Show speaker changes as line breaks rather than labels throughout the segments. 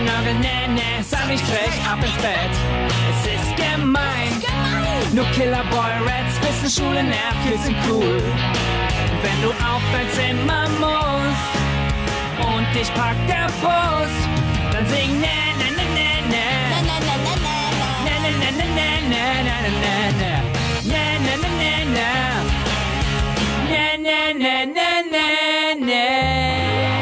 Sag ich krieg ab ins Bett. Es ist gemein. Nur Killerboy Rats wissen Schule nervt, wir sind cool. Wenn du auf dein Zimmer musst und dich packt der Frust, dann sing na na na na na na na na na na na na na na na na na.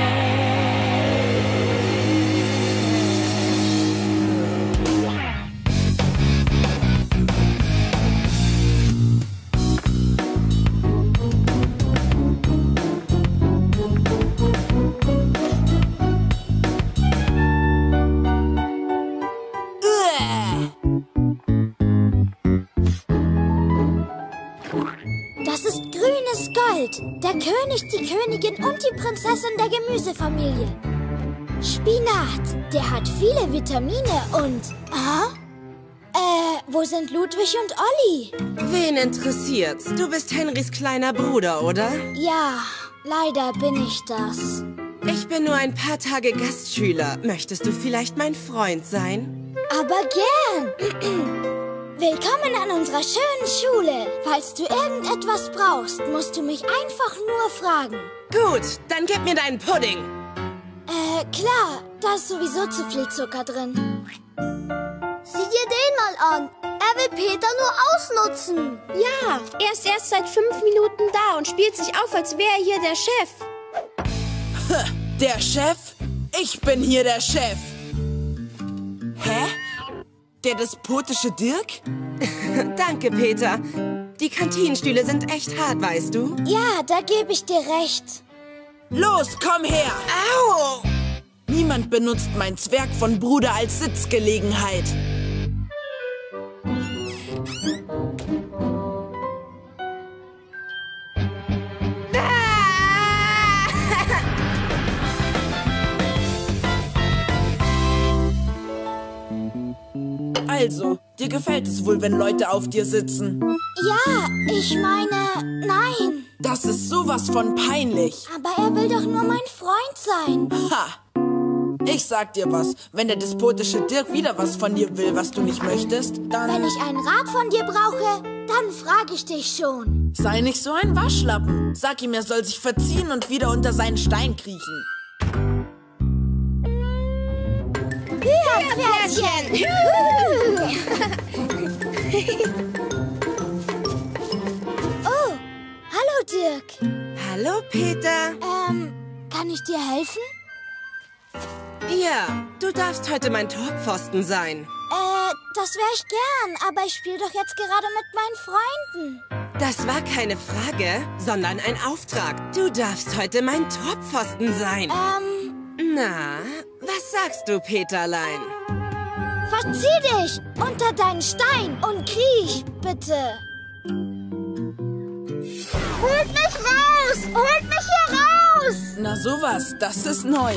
Das ist grünes Gold. Der König, die Königin und die Prinzessin der Gemüsefamilie. Spinat, der hat viele Vitamine und... wo sind Ludwig und Olli?
Wen interessiert's? Du bist Henrys kleiner Bruder, oder?
Ja, leider bin ich das.
Ich bin nur ein paar Tage Gastschüler. Möchtest du vielleicht mein Freund sein?
Aber gern. Willkommen an unserer schönen Schule. Falls du irgendetwas brauchst, musst du mich einfach nur fragen.
Gut, dann gib mir deinen Pudding.
Klar. Da ist sowieso zu viel Zucker drin.
Sieh dir den mal an. Er will Peter nur ausnutzen.
Ja, er ist erst seit 5 Minuten da und spielt sich auf, als wäre er hier der Chef.
Der Chef? Ich bin hier der Chef. Hä? Der despotische Dirk?
Danke, Peter. Die Kantinenstühle sind echt hart, weißt du?
Ja, da gebe ich dir recht.
Los, komm her!
Au!
Niemand benutzt mein Zwerg von Bruder als Sitzgelegenheit. Also, dir gefällt es wohl, wenn Leute auf dir sitzen?
Ja, ich meine, nein.
Das ist sowas von peinlich.
Aber er will doch nur mein Freund sein.
Ha! Ich sag dir was, wenn der despotische Dirk wieder was von dir will, was du nicht möchtest, dann...
Wenn ich einen Rat von dir brauche, dann frage ich dich schon.
Sei nicht so ein Waschlappen. Sag ihm, er soll sich verziehen und wieder unter seinen Stein kriechen.
Hühnerpferdchen! Oh, hallo Dirk.
Hallo, Peter.
Kann ich dir helfen?
Ja, du darfst heute mein Torpfosten sein.
Das wäre ich gern, aber ich spiele doch jetzt gerade mit meinen Freunden.
Das war keine Frage, sondern ein Auftrag. Du darfst heute mein Torpfosten sein. Na, was sagst du, Peterlein?
Verzieh dich unter deinen Stein und kriech, bitte. Holt mich raus! Holt mich hier raus!
Na sowas, das ist neu.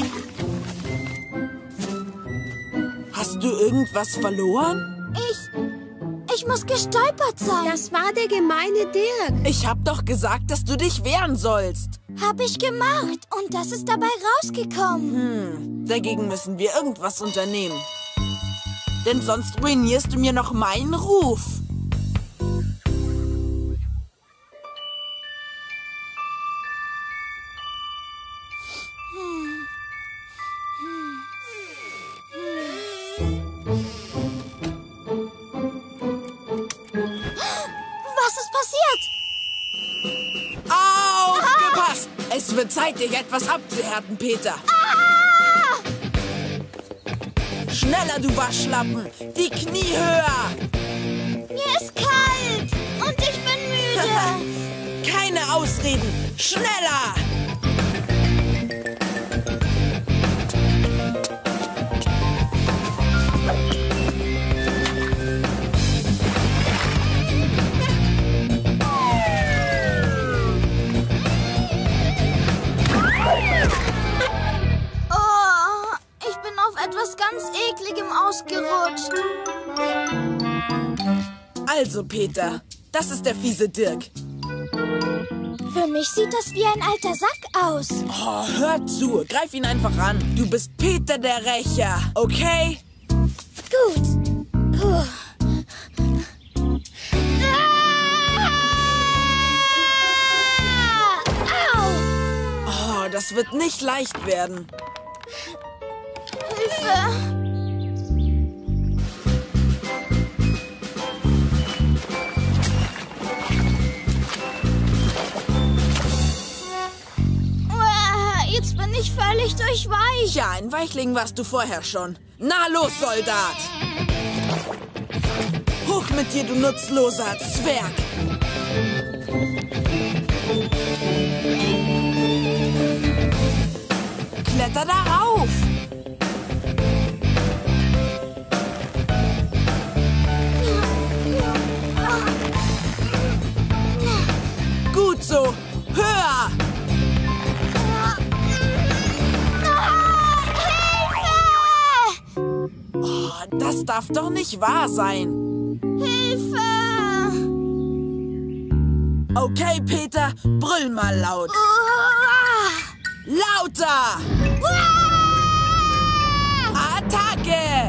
Hast du irgendwas verloren?
Ich muss gestolpert sein.
Das war der gemeine Dirk.
Ich hab doch gesagt, dass du dich wehren sollst.
Hab ich gemacht und das ist dabei rausgekommen.
Dagegen müssen wir irgendwas unternehmen. Denn sonst ruinierst du mir noch meinen Ruf.
Was ist passiert?
Aufgepasst! Es wird Zeit, dich etwas abzuhärten, Peter. Schneller, du Waschlappen! Die Knie höher!
Mir ist kalt und ich bin müde.
Keine Ausreden! Schneller!
Ich bin auf etwas ganz Ekligem ausgerutscht.
Also, Peter, das ist der fiese Dirk.
Für mich sieht das wie ein alter Sack aus.
Oh, hör zu. Greif ihn einfach an. Du bist Peter der Rächer, okay?
Gut. Puh.
Oh, das wird nicht leicht werden.
Hilfe! Jetzt bin ich völlig durchweich.
Ja, ein Weichling warst du vorher schon. Na los, Soldat! Hoch mit dir, du nutzloser Zwerg! Kletter darauf! Gut so! Höher! Oh, das darf doch nicht wahr sein.
Hilfe!
Okay, Peter, brüll mal laut. Lauter! Attacke!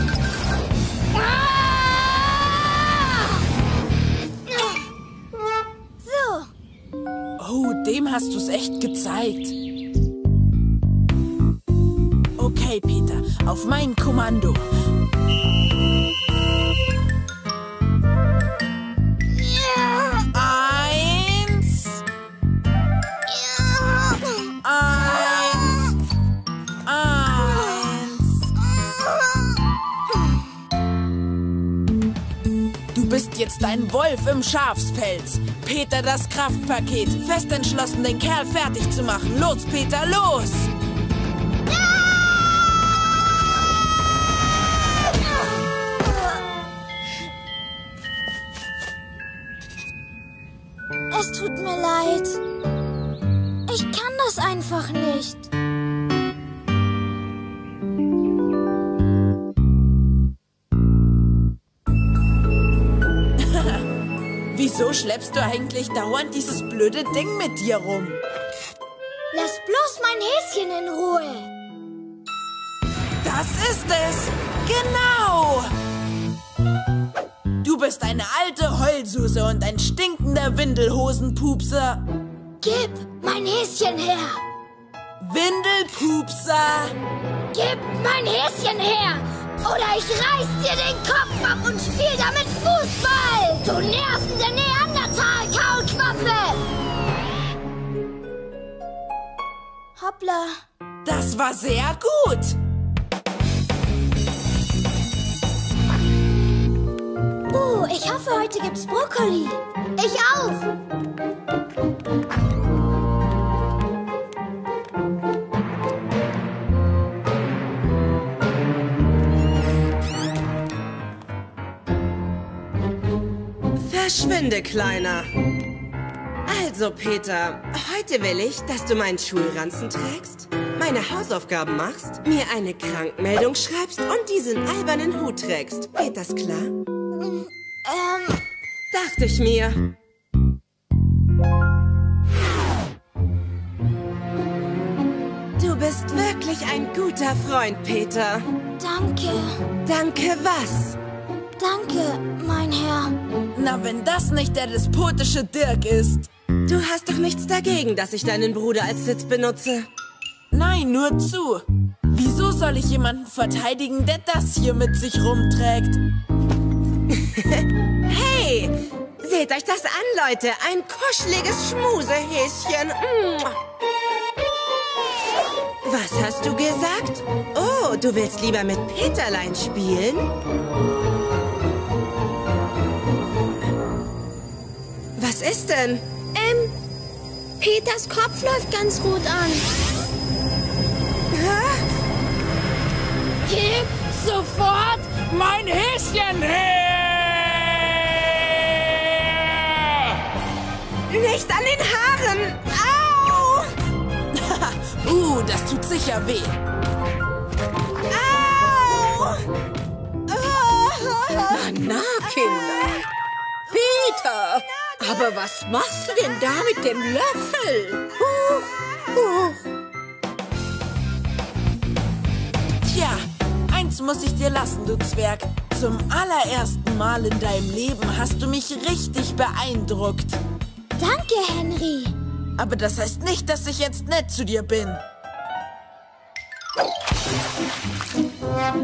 So.
Oh, dem hast du's echt gezeigt. Okay, Peter, auf mein Kommando. Du bist jetzt ein Wolf im Schafspelz. Peter, das Kraftpaket. Fest entschlossen, den Kerl fertig zu machen. Los, Peter, los!
Es tut mir leid. Ich kann das einfach nicht.
Wieso schleppst du eigentlich dauernd dieses blöde Ding mit dir rum?
Lass bloß mein Häschen in Ruhe.
Das ist es! Genau! Du bist eine alte Heulsuse und ein stinkender Windelhosenpupser.
Gib mein Häschen her.
Windelpupser!
Gib mein Häschen her. Oder ich reiß dir den Kopf ab und spiel damit Fußball. Du nervende Neandertal-Kaulquappe. Hoppla.
Das war sehr gut.
Ich hoffe, heute gibt's Brokkoli.
Ich auch.
Verschwinde, Kleiner. Also, Peter, heute will ich, dass du meinen Schulranzen trägst, meine Hausaufgaben machst, mir eine Krankmeldung schreibst und diesen albernen Hut trägst. Geht das klar? Dachte ich mir. Du bist wirklich ein guter Freund, Peter.
Danke.
Danke was?
Danke, mein Herr.
Na, wenn das nicht der despotische Dirk ist.
Du hast doch nichts dagegen, dass ich deinen Bruder als Sitz benutze.
Nein, nur zu. Wieso soll ich jemanden verteidigen, der das hier mit sich rumträgt?
Hey, seht euch das an, Leute. Ein kuscheliges Schmusehäschen. Was hast du gesagt? Oh, du willst lieber mit Peterlein spielen? Was ist denn?
Peters Kopf läuft ganz rot an.
Gib sofort mein Häschen her!
Nicht an den Haaren! Au!
Das tut sicher weh.
Au! Na, Kinder. Peter!
Aber was machst du denn da mit dem Löffel? Huch, huch.
Tja, eins muss ich dir lassen, du Zwerg. Zum allerersten Mal in deinem Leben hast du mich richtig beeindruckt.
Danke, Henry.
Aber das heißt nicht, dass ich jetzt nett zu dir bin.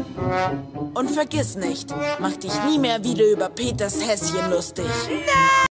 Und vergiss nicht, mach dich nie mehr wieder über Peters Häschen lustig.